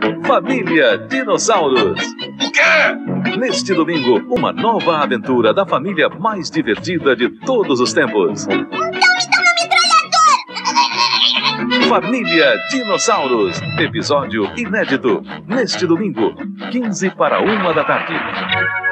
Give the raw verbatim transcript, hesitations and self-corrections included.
Família Dinossauros. O quê? Neste domingo, uma nova aventura da família mais divertida de todos os tempos. Então me dá uma metralhadora! Família Dinossauros. Episódio inédito. Neste domingo, quinze para uma da tarde.